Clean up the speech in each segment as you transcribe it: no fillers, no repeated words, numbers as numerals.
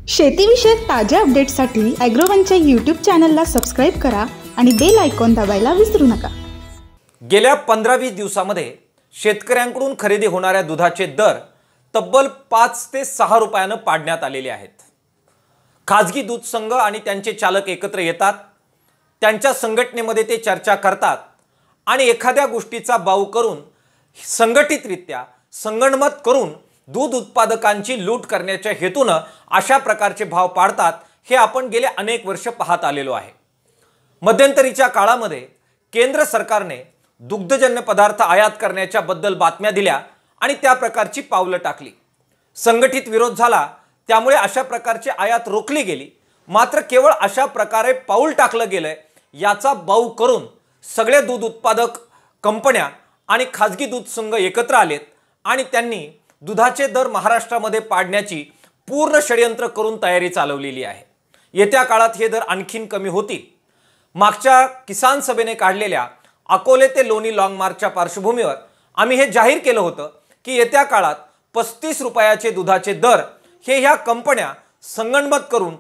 शेतीविषयक ताज्या अपडेट्ससाठी ॲग्रोवनच्या यूट्यूब चॅनलला सबस्क्राईब करा आणि बेल आयकॉन दाबायला विसरू नका। गेल्या 15-20 दिवसांमध्ये शेतकऱ्यांकडून खरेदी होणाऱ्या दुधाचे दर तब्बल 5 ते 6 रुपयाने पाडण्यात आलेले आहेत। खाजगी दूध संघ आणि त्यांचे चालक एकत्र येतात, त्यांच्या संघटनेमध्ये ते चर्चा करतात आणि एखाद्या गोष्टीचा बाऊ करून संघटितरित्या संगणमत करून दूध उत्पादकांची लूट करण्याच्या हेतूने अशा प्रकारचे भाव पाडतात। हे आपण गेले अनेक वर्ष पाहत आलेलो आहे। मध्यंतरीच्या काळामध्ये केंद्र सरकारने दुग्धजन्य पदार्थ आयात करण्याच्या बद्दल बातम्या दिल्या आणि त्या प्रकारची पावलं टाकली। संघटित विरोध झाला, त्यामुळे अशा प्रकारची आयात रोखली गेली। मात्र केवळ अशा प्रकारे पाऊल टाकलं गेलंय याचा बाऊ करून सगळे दूध उत्पादक कंपन्या आणि खाजगी दूध संघ एकत्र आलेत आणि त्यांनी दुधाचे दर महाराष्ट्रामध्ये पाडण्याची पूर्ण षडयंत्र करून तयारी चालवलेली आहे। येत्या काळात हे दर आणखीन कमी होतील। मागच्या किसान सभेने काढलेल्या अकोले ते लोणी लॉंग मार्चच्या पार्श्वभूमीवर आम्ही हे जाहीर केलं होतं की येत्या काळात 35 रुपयाचे दुधाचे दर हे ह्या कंपन्या संगणमत करून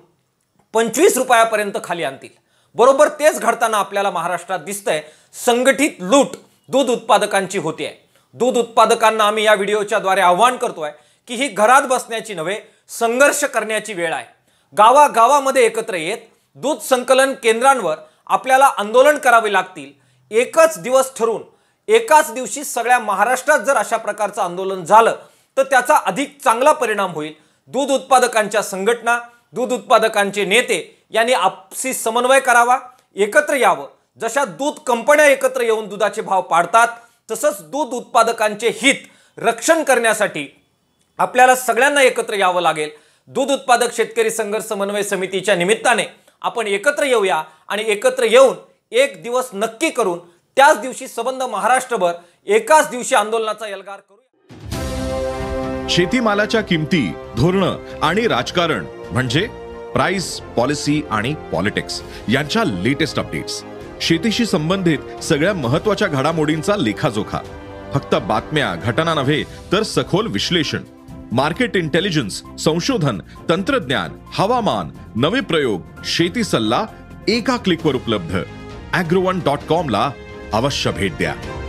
25 रुपयापर्यंत खाली आणतील। बरोबर तेच घडताना आपल्याला महाराष्ट्रात दिसतंय। संघटित लूट दूध उत्पादकांची होते आहे। दूध उत्पादकांना आम्ही या व्हिडिओच्या द्वारे आव्हान करतोय की ही घरात बसण्याची नव्हे, संघर्ष करण्याची वेळ आहे। गावागावामध्ये एकत्र येत दूध संकलन केंद्रांवर आपल्याला आंदोलन करावे लागतील। एकच दिवस ठरवून एकाच दिवशी सगळ्या महाराष्ट्रात जर अशा प्रकारचं आंदोलन झालं तर त्याचा अधिक चांगला परिणाम होईल। दूध उत्पादकांच्या संघटना, दूध उत्पादकांचे नेते यांनी आपसी समन्वय करावा, एकत्र यावं। जशा दूध कंपन्या एकत्र येऊन दुधाचे भाव पाडतात तसंच दूध उत्पादकांचे हित रक्षण करण्यासाठी आपल्याला सगळ्यांना एकत्र यावं लागेल। दूध उत्पादक शेतकरी संघर्ष समन्वय समितीच्या निमित्ताने आपण एकत्र येऊया आणि एकत्र येऊन एक दिवस नक्की करून त्याच दिवशी संबंध महाराष्ट्रभर एकाच दिवशी आंदोलनाचा एल्गार करूया। शेतीमालाच्या किमती, धोरणं आणि राजकारण म्हणजे प्राइस, पॉलिसी आणि पॉलिटिक्स यांच्या लेटेस्ट अपडेट्स, शेतीशी संबंधित सगळ्या महत्त्वाच्या घडामोडींचा लेखाजोखा, फक्त बातम्या घटना नव्हे तर सखोल विश्लेषण, मार्केट इंटेलिजन्स, संशोधन, तंत्रज्ञान, हवामान, नवे प्रयोग, शेती सल्ला एका क्लिकवर उपलब्ध। agrowon.com ला अवश्य भेट द्या।